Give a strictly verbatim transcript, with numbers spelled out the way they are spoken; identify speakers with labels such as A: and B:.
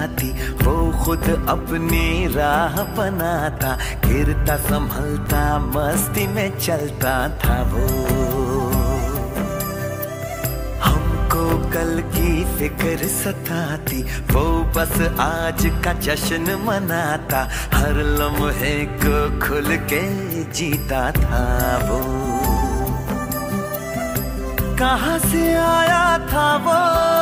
A: जाती, वो खुद अपनी राह बनाता, गिरता संभलता मस्ती में चलता था वो। कल की फिक्र सताती, वो बस आज का जश्न मनाता, हर लम्हे को खुल के जीता था वो। कहाँ से आया था वो